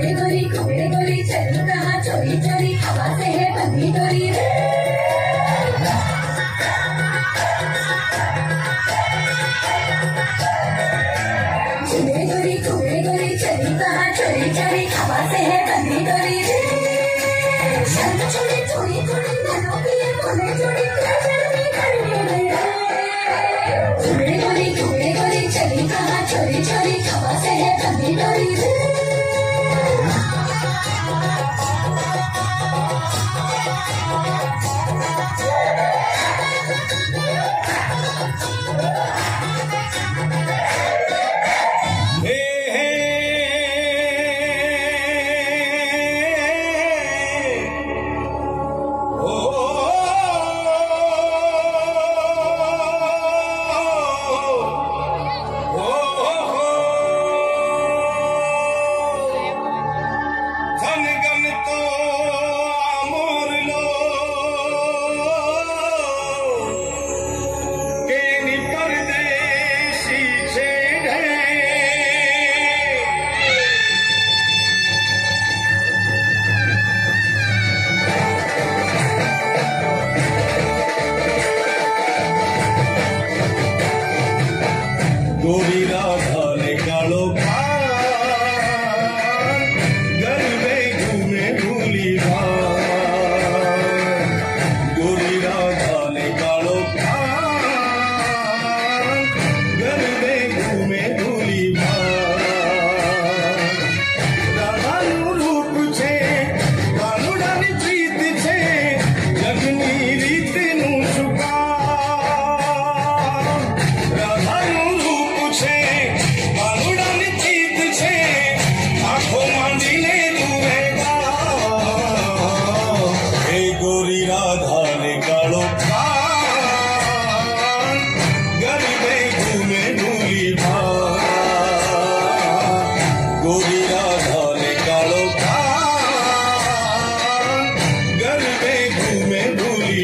गोरी कुबे गोरी चली कहाँ चोरी चोरी हवा से है बंदी डोरी रे। कुबे गोरी चली कहाँ चोरी चोरी हवा से है बंदी डोरी रे। शर्म छोड़ी चोरी चोरी मनो पिए बोले चोरी क्या जल्दी करने गया। कुबे गोरी चली कहाँ चोरी चोरी हवा से है बंदी डोरी रे। गोरी राधा ने कालो घर में घूमे भूली गोरी राधा ने कालो घर में घूमे भूली राधा नु रूप छे कानुडानी प्रीत छे जगनी रीत नु सुका राधा नु गोरी राधा ने कालो घर में घूमे भूली गोरी राधा ने कालो घर में घूमे भूली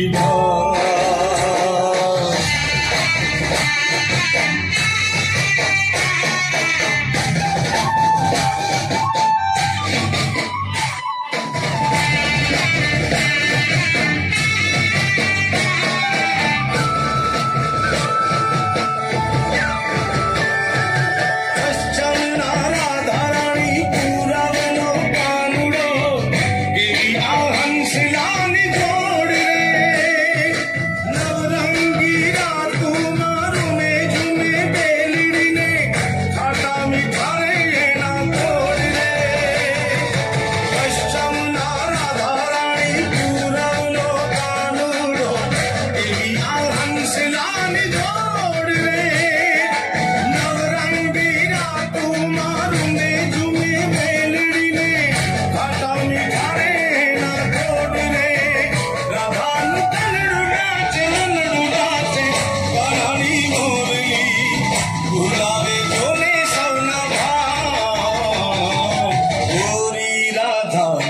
गोरी राधा